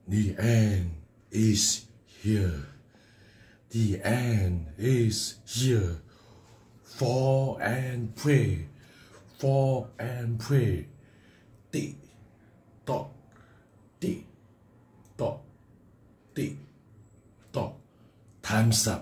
The end is here. The end is here. Fall and pray. Fall and pray. Tick tock, tick tock, tick tock. Time's up.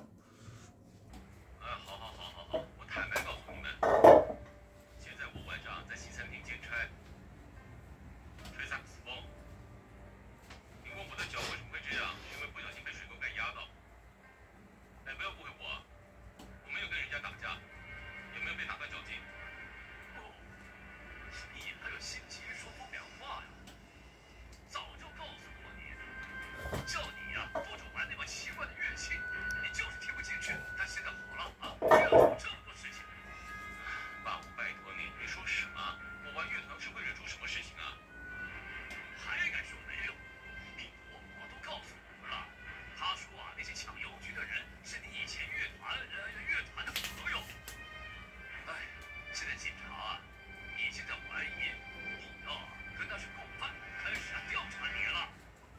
好，我坦白告诉你们，现在我晚上在西餐厅兼差，吹萨克斯风。你问我的脚为什么会这样，是因为不小心被水沟盖压到。哎，不要误会我，我没有跟人家打架，也没有被打断脚筋。哦，你还有心急说不了话呀？早就告诉过你，叫你呀不准玩那么奇怪的乐器，你就是听不进去。但现在好了啊，不要出这么多事情。爸，我拜托你，你说什么？我玩乐团是会惹出什么事情啊？还敢说没有？我都告诉你们了。他说啊，那些抢邮局的人是你以前乐团的朋友。哎，现在警察啊已经在怀疑你啊跟他是共犯，开始调查你了。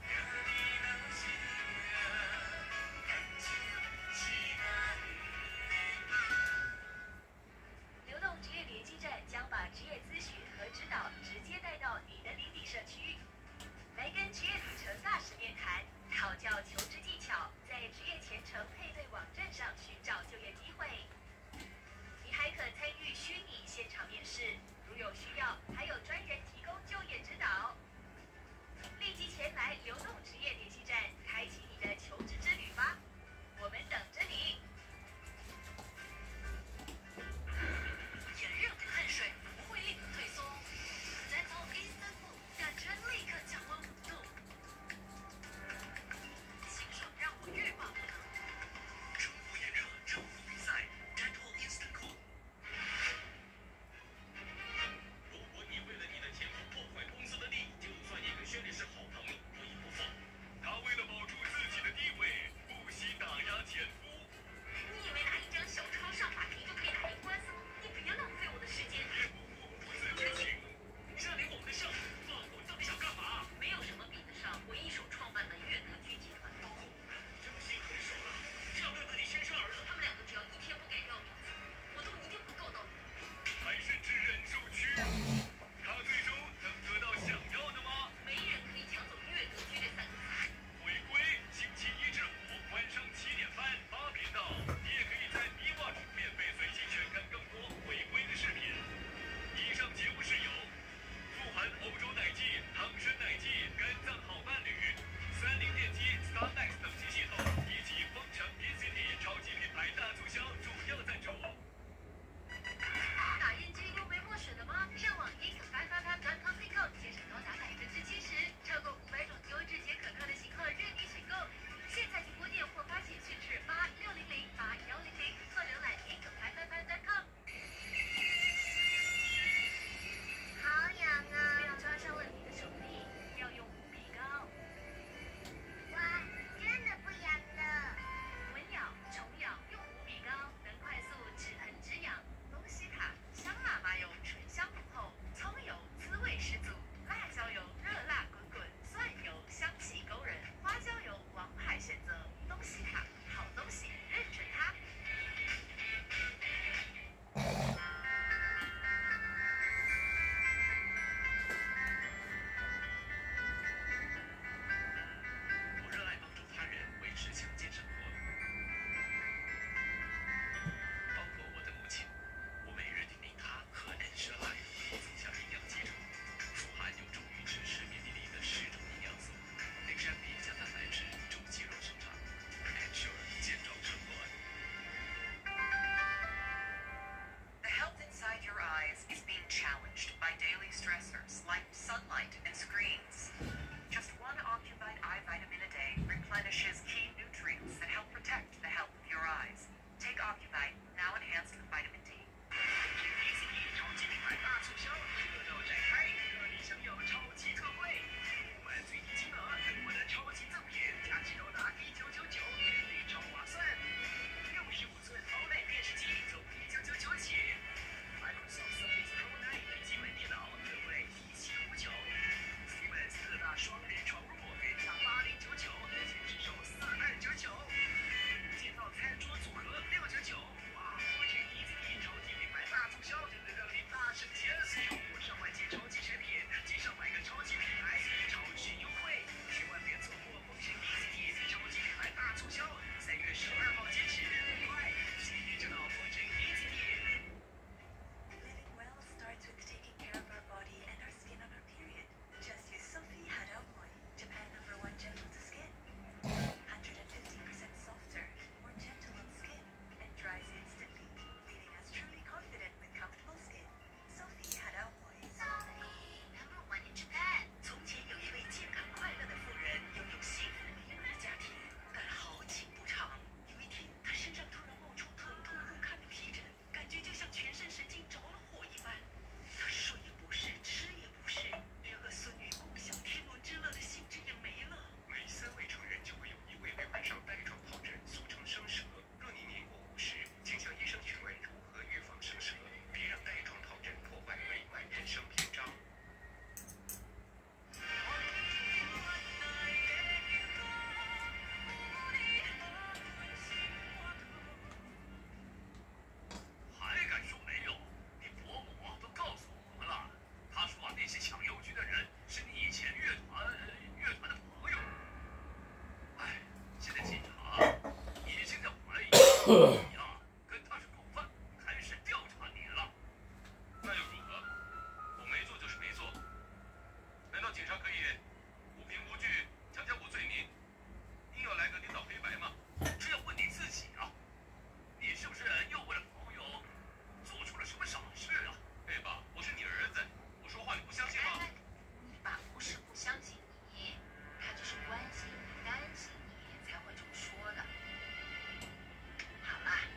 流动职业联系站将把职业咨询和指导直接带到你的邻里社区，来跟职业旅程大使面谈，讨教求职技巧，在职业前程配对网站上寻找就业机会。你还可参与虚拟现场面试，如有需要，还有你呀，跟他是狗犯，开始调查你了。那又如何？我没做就是没做。难道警察可以无凭无据强加我罪名，硬要来个颠倒黑白吗？这要问你自己啊！你是不是又为了朋友做出了什么傻事啊？哎爸，我是你儿子，我说话你不相信吗？ 你爸不是不相信你，他就是关心你、担心你才会这么说的。好了，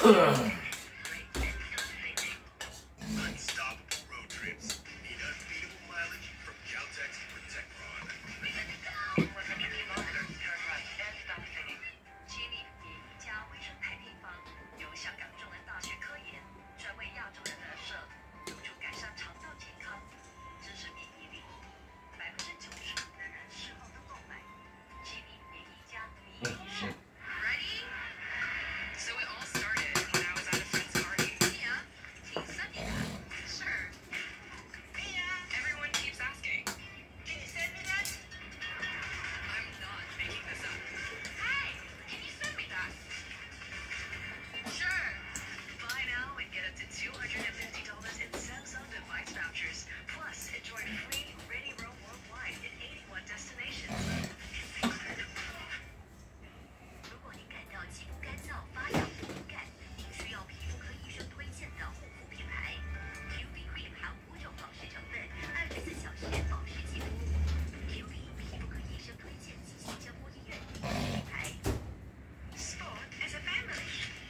Unstoppable road trips. Need unbeatable mileage from Caltex Protect Rod. 吉利也一家微生态配方，由香港中文大学科研，专为亚洲人而设，有助改善肠道健康，支持免疫力。95%的人事后都购买。吉利也一家离异是。Ready? So it all started when I was at a friend's party. Yeah. Tay Selfie. Sure. Yeah. Everyone keeps asking. Can you send me that? I'm not making this up. Hey, can you send me that? Sure. Buy now and get up to $250 in Samsung device vouchers. Plus, enjoy free Ready Roam worldwide in 81 destinations. 如果您感到肌肤干燥、发痒、敏感，您需要皮肤科医生推荐的护肤品牌。QB Cream 含5种保湿成分，24小时保湿肌肤。QB 皮肤科医生推荐及新加坡医院第一品牌。Sport as a family.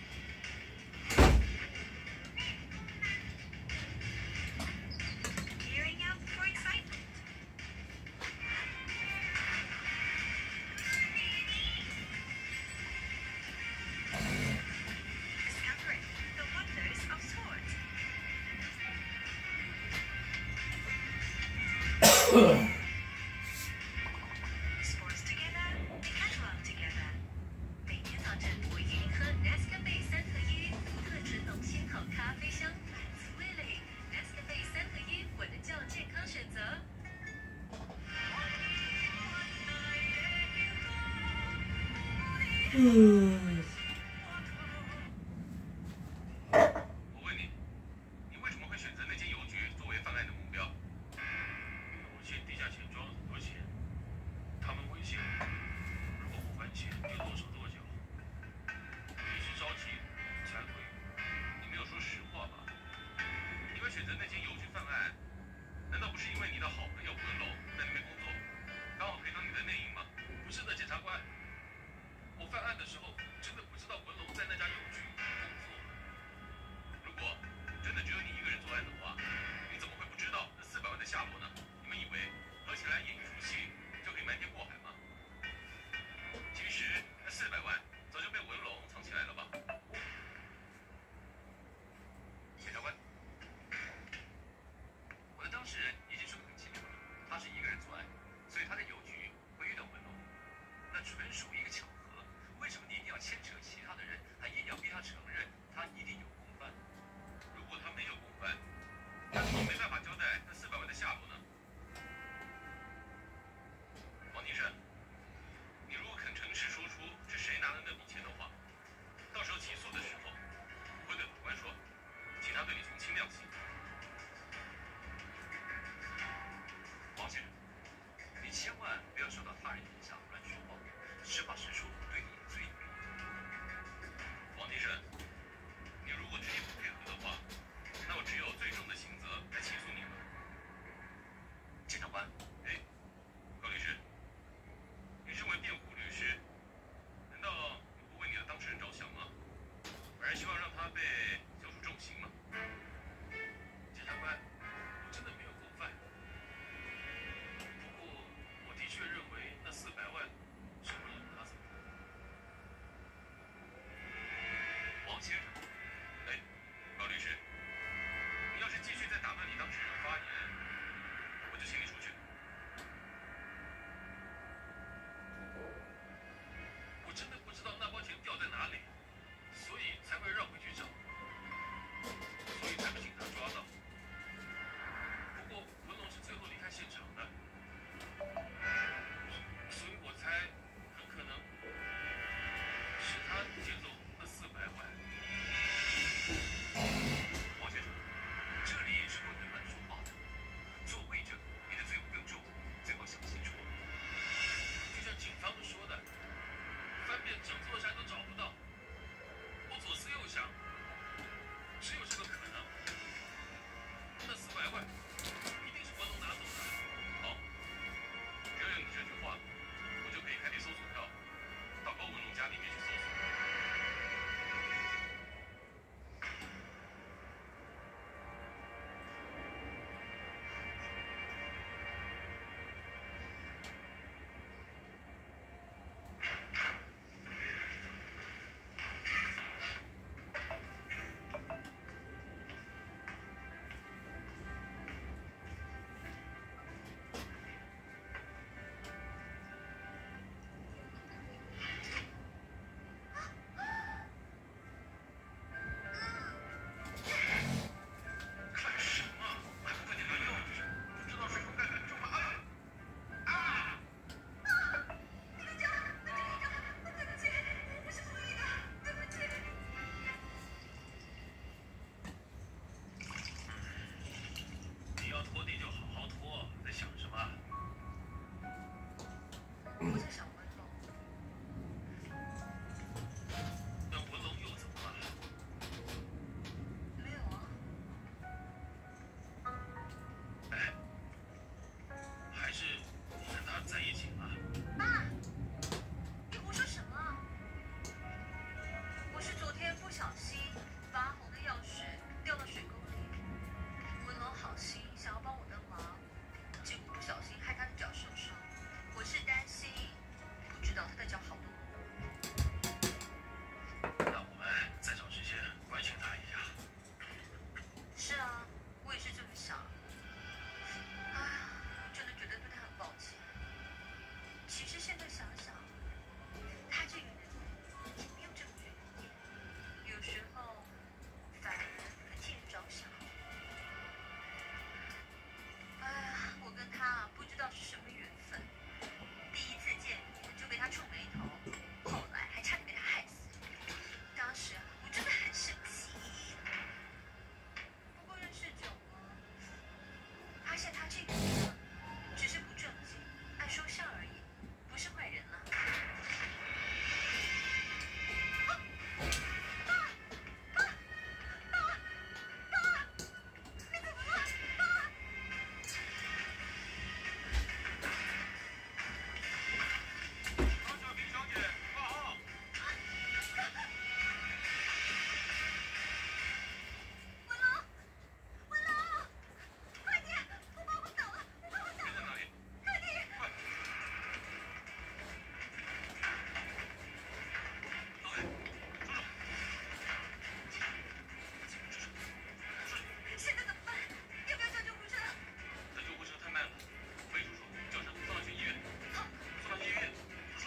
Gearing up for excitement. Discovering the wonders of sport. Sports together, decathlon together. 每天早晨我一定喝 Nescafe 3合1，特纯浓鲜好咖啡香，满足味蕾。Nescafe 3合1，我的较健康选择。 我问你，你为什么会选择那间邮局作为犯案的目标？我欠地下钱庄很多钱，他们威胁我，如果不还钱就剁手剁脚。你是着急才会，你没有说实话吧？你会选择那间邮局犯案，难道不是因为你的好朋友文龙在那边工作，刚好可以当你的内应吗？不是的，检察官，我犯案的时候真的不知道文龙在那家邮局工作。如果真的只有你一个人作案的话，你怎么会不知道那400万的下落呢？你们以为合起来演一出戏就可以瞒天过海吗？其实那400万早就被文龙藏起来了吧？检察官，我的当事人已经说得很清楚了，他是一个人作案，所以他在邮局会遇到文龙，那纯属一个巧合。为什么你一定要牵扯其他的人，还硬要小心发红的钥匙掉到水沟里。文龙好心想要帮我的忙，结果不小心害他的脚受伤。我是担心，不知道他的脚好多。 那我们在找时间关心他一下。 是啊，我也是这么想。哎呀，真的觉得对他很抱歉。其实现在想想，他这个人也没有这么远一点，有时候反而很替人着想。哎呀，我跟他不知道是什么缘分，第一次见面就被他触眉头，后来还差点被他害死。当时我真的很生气。不过认识久了，发现他这个人只是不正经，爱说笑而已，不是坏人了。 王小平小姐，挂号。 文龙，文龙，快点，我爸昏倒了，我爸昏倒了， 人在哪里？ 快点！ 快！老魏，叔叔。 现在怎么办？要不要叫救护车？ 等救护车太慢了，魏叔叔，叫他送他去医院。 好， 送他去医院。叔叔。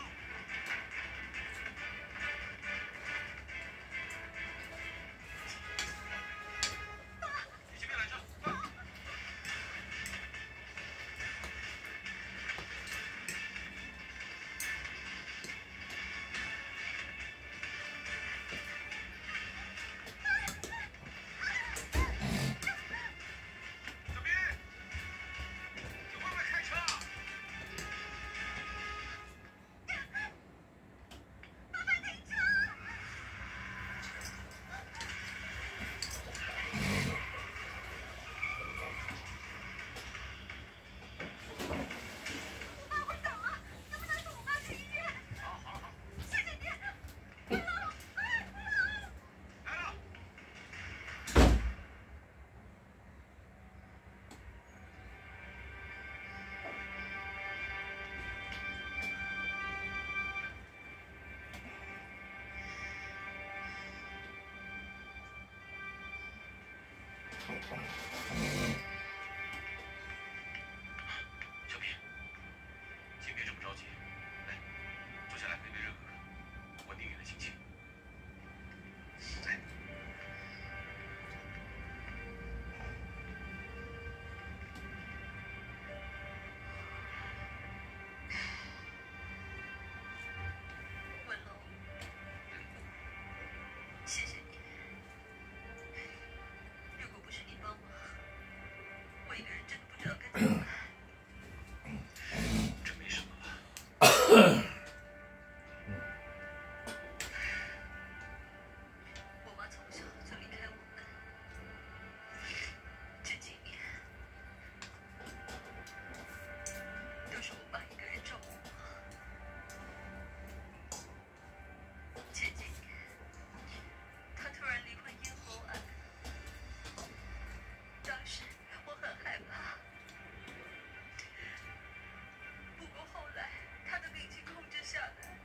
你前面拦车，快！小兵，你会不会开车啊？ 麻烦停车！我爸昏倒了，能不能送我妈去医院？ 好，好，好， 谢谢你，文龙，哎，文龙。 来了。小平，先别这么着急，来，坐下来喝杯热可可，稳定你的心情。来， 文龙，谢谢你。如果不是你帮忙，我一个人真的不知道该怎么办。 这没什么了。 我妈从小就离开我们，这几年都是我爸一个人照顾我。前几年他突然罹患咽喉癌，当时我很害怕。不过后来他的病情控制下来，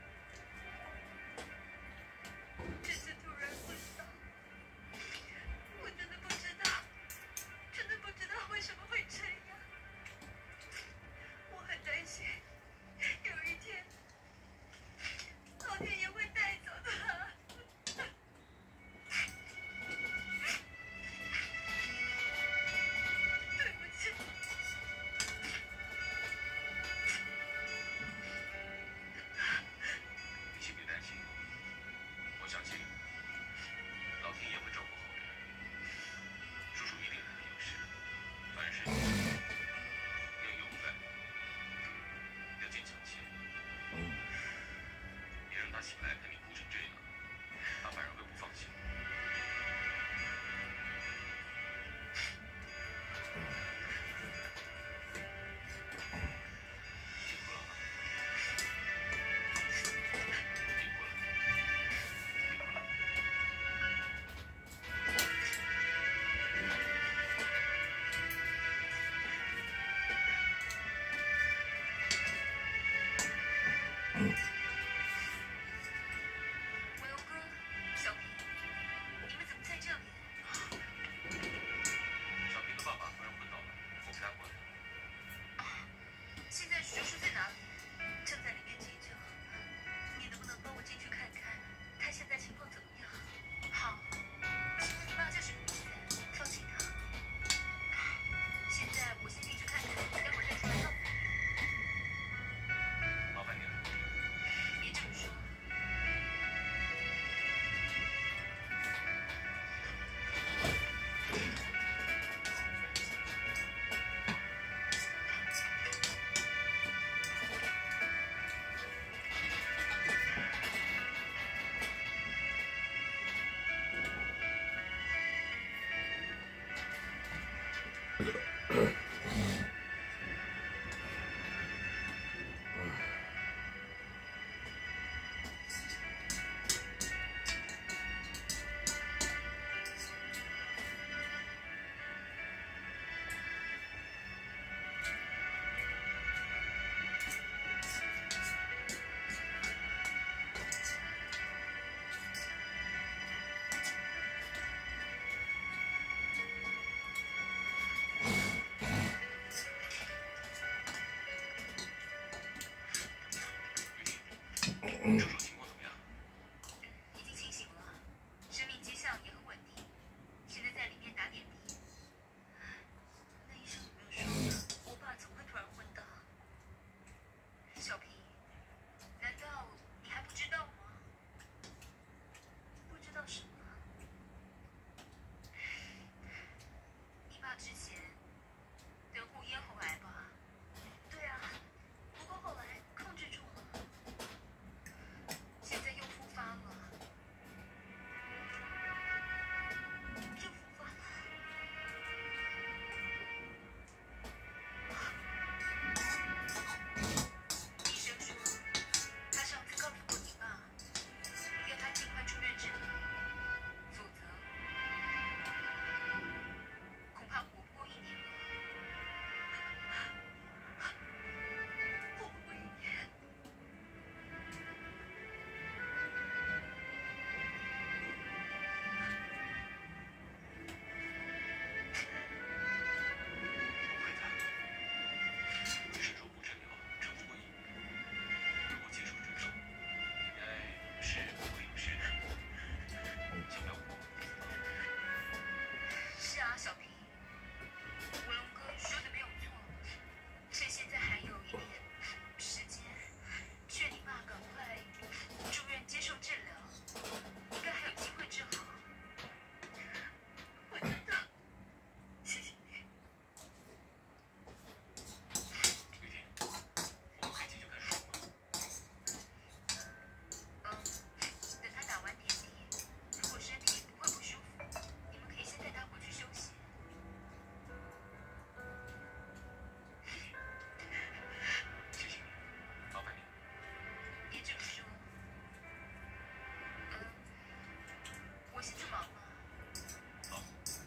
这次突然昏倒，我真的不知道，真的不知道为什么会这样。我很担心，有一天老天爷会带走他。对不起。 你先别担心，我相信老天爷会照顾好你，叔叔一定会有事。凡事要勇敢，要坚强些。别让他醒来看你哭成这样，他反而会不放心。辛苦了。辛苦了。 症状情况怎么样？ 已经清醒了，生命迹象也很稳定，现在在里面打点滴。那医生有没有说我爸怎么会突然昏倒？小平，难道你还不知道吗？不知道什么？你爸之前得过咽喉癌吧？对啊，不过后来控制住了。现在又复发了，又复发了。医生说，他上次告诉过你爸，要他尽快出院治疗，否则恐怕活不过1年了。活不过1年。 不会的，医生说不治疗，成不过瘾。如果接受这种，应该是不会有事的。想不要哭。 是啊，小平，文龙哥说的没有错，趁现在还有一点时间，劝你爸赶快住院接受治疗，应该还有机会治好。我真的，谢谢你。 玉婷，我们可以进去看书吗？ 等他打完点滴，如果身体不会不舒服，你们可以先带他回去休息。 谢谢你，麻烦你。 别这么说。我先去忙了。 好。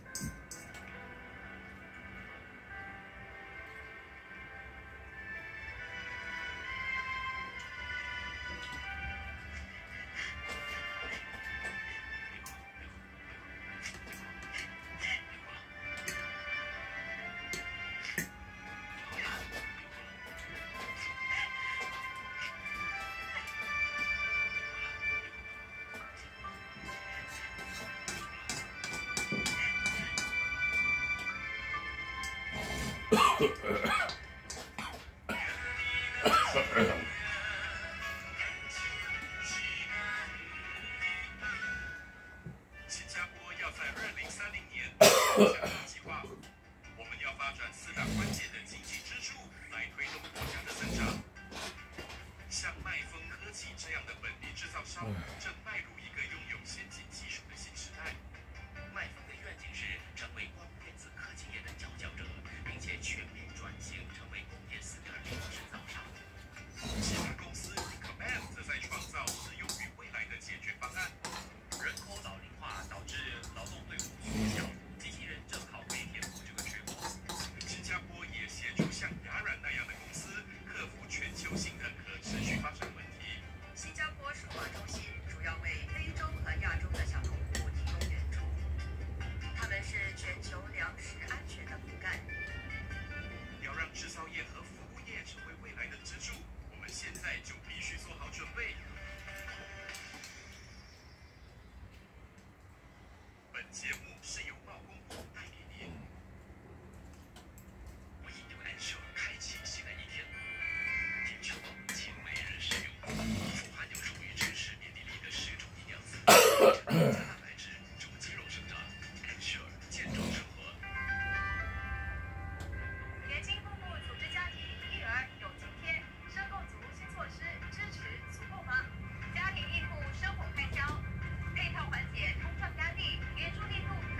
新加坡要在2030年下计划，我们要发展4大关键的经济支柱来推动国家的增长。像麦丰科技这样的本地制造商，正迈入一个拥有先进技术的新时代。麦丰的愿景是成为光电子科技业的佼佼者，并且全面转型成为工业4.0制造商。其他公司 Command 则在创造适用于未来的解决方案。人口老龄化导致劳动队伍缺小，机器人正好可以填补这个缺口。新加坡也协助像雅软那样的公司克服全球性的可持续发展问题。 新加坡数码中心主要为非洲和亚洲的小农户提供援助，他们是全球粮食安全的骨干。 要让制造业和服务业成为未来的支柱，我们现在就必须做好准备。本节目是由贸工部带给您。我引诱安秀开启新的一天，听说请每日食用，富含有助于支持免疫力的10种营养素，加蛋白质，助肌肉生长。安秀健壮生活。 年轻父母组织家庭育儿有今天，申购组新措施支持足够吗？家庭应付生活开销，配套缓解通胀压力，援助力度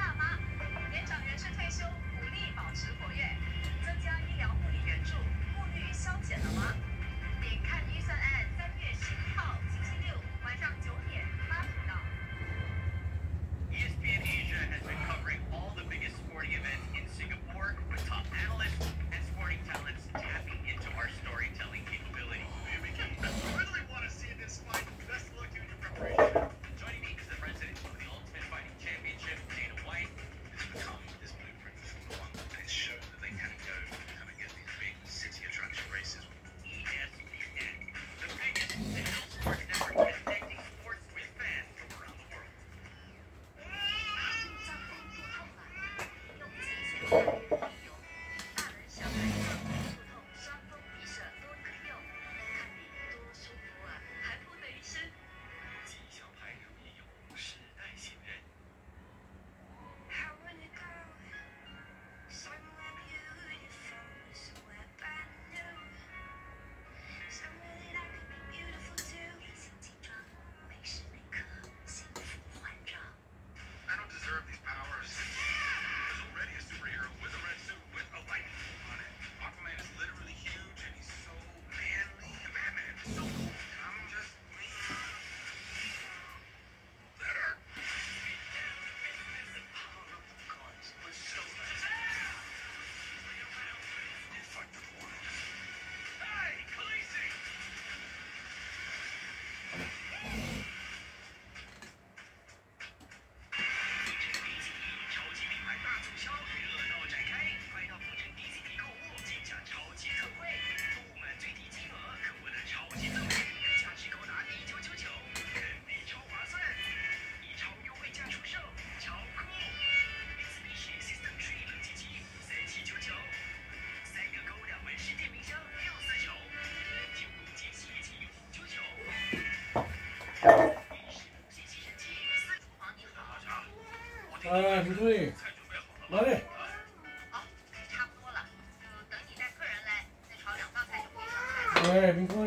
哎，明辉，来嘞。 好，差不多了，就等你带客人来，再炒2道菜就可以上菜了。 哎，明辉。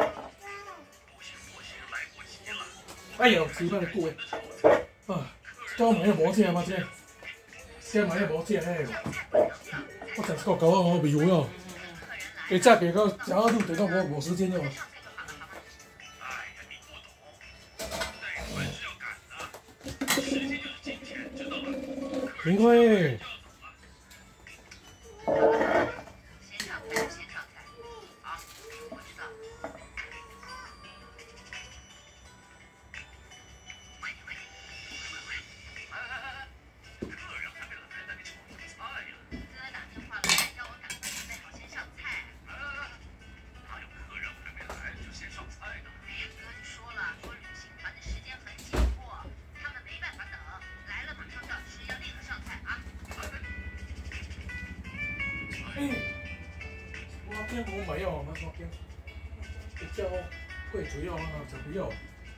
哎呦，煮得久诶！啊，今晚也无食嘛这，今晚也无食嘿。我真是够搞啊，味味哦。下早别到食好卤，等到我无时间了。明辉。 先上菜，先上菜。好，我知道。快点，快点，快！客人还没来，那你炒什么菜呀？哥打电话来，让我赶快准备好先上菜。哪有客人还没来就先上菜的？哎呀，哥就说了，说旅行团的时间很紧迫，他们没办法等，来了马上就要吃，要立刻上菜啊！ 我边无没有，那边比较贵主要啊，怎么样？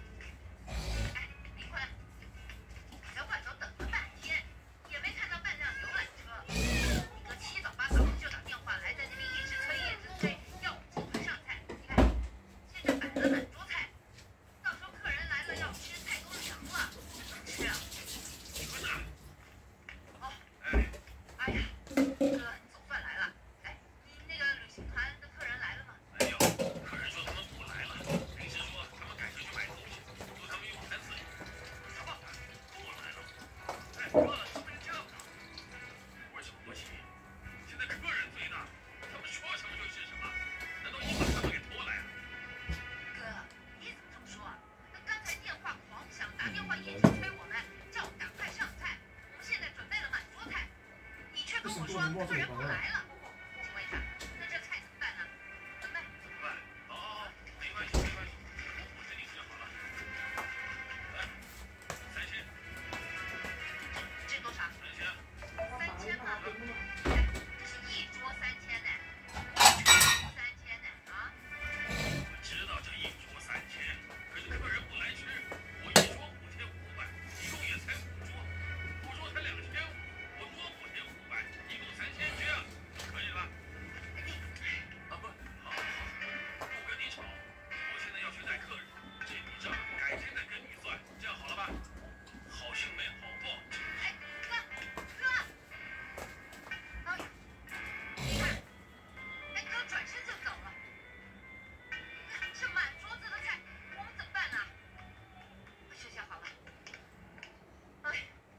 明辉，在外头等了半天，也没看到半辆游览车。你哥七早八早就打电话来，在那边一直催，一直催，要我尽快上菜。你看，现在摆了满桌菜，到时候客人来了要吃，菜都凉了，怎么吃啊？你们呢？哦，哎呀，哥，你总算来了。哎，你那个旅行团的客人来了吗？ 没有，客人说他们不来了，临时说他们赶着去买东西，说他们用3次。什么？不来了？哎，哥，怎么这样啊？为什么不行？现在客人最大，他们说什么就是什么，难道你把他们给拖来啊？ 哥，你怎么这么说啊？那刚才电话狂响，打电话一直催我们，叫我们赶快上菜。我们现在准备了满桌菜，你却跟我说客人不来了。请问一下，那这菜怎么办呢？怎么办？ 怎么办？好，没关系，没关系，我这里想好了。来，3000， 这多少 3000， ？3000吗？哎，这是一桌3000呢，全部3000呢啊！ 我知道这一桌3000，可是客人不来吃，我一桌5500，一共也才5桌，5桌才2500，我多补贴500，一共3000，这样可以吧？啊不，好，不跟你吵，我现在要去带客人，这笔账改天再跟你算，这样好了吧？好心没好报。 哎，哥，哎呀，你看，哎哥转身就走了，这满桌子的菜，我们怎么办呢？这下好了，哎，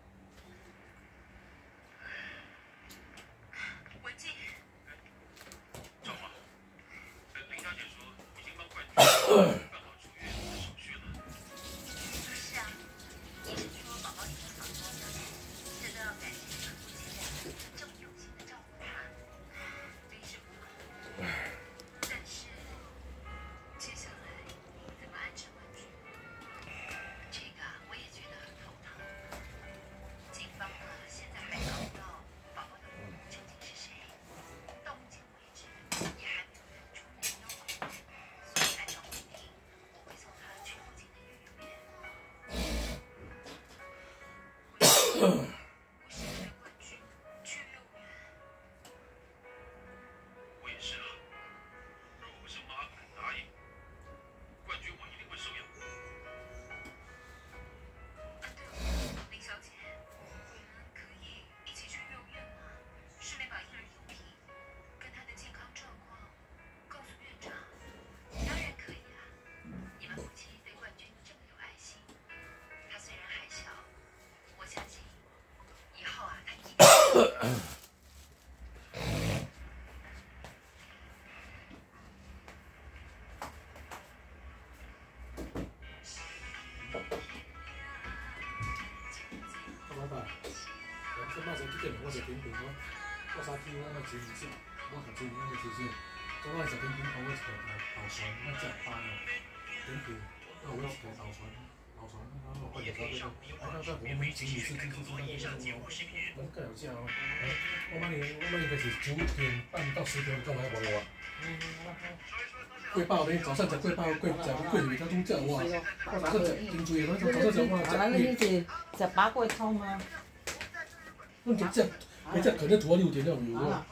文静。 赵华，林小姐说已经帮冠军办好住院的手续了。 是啊，医生说宝宝已经好多了，这都要感谢你们夫妻俩这么用心的照顾他，真是不容易。但是接下来怎么安置冠军，这个我也觉得很头疼。警方呢现在还找不到宝宝的父母究竟是谁，到目前为止也还没有认出人妖宝，所以按照规定，我会送他去附近的育幼院。我是为了冠军去幼儿园。 我也是啊，如果不是妈肯答应，冠军我一定会收养。 林小姐，我们可以一起去幼儿园吗？顺便把婴儿用品跟他的健康状况告诉院长。当然可以啊，你们夫妻对冠军这么有爱心，他虽然还小，我相信以后啊，他一定。 老板，这马上去点我食甜品哦，我3天我吃2次，我下次我吃2次。昨晚食甜品，我吃豆船，我食饭哦，甜品，我吃豆船，我快点烧这个，我们吃2次，我更有食哦。我明年就是9点半到10点，干嘛要无我？贵包呢，早上食贵包，贵鱼较总食哇，我早上食真济，我早上食我食那你是食八桂汤吗？ 阮只只可能拖6点了有啊。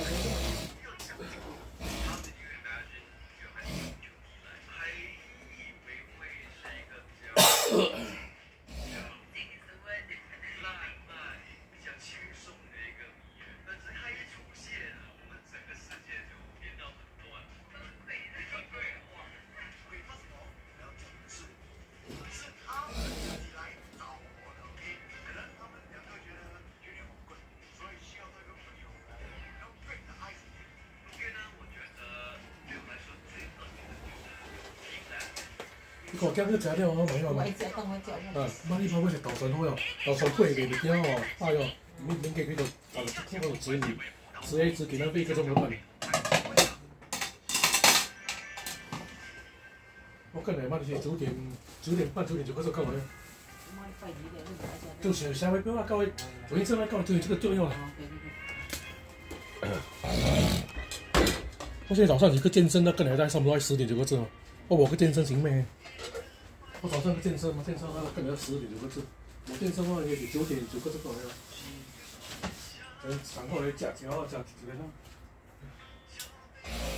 你看今日食了哦，买啊，妈你帮我食豆酸好哟，豆酸配袂袂惊哦，哎哟，免加几多，那个籽米，吃一吃给他喂个钟头半。我跟来妈就是9点半9点就开始到了。就是稍微比我到的，昨天这来到就这个重要了。我现在早上去健身，那跟来在差不多10点就开始哦。我去健身行咩？我早上去健身嘛，健身啊，跟来10点就开始。我健身话也是9点就开始到了。然后来吃一个啦。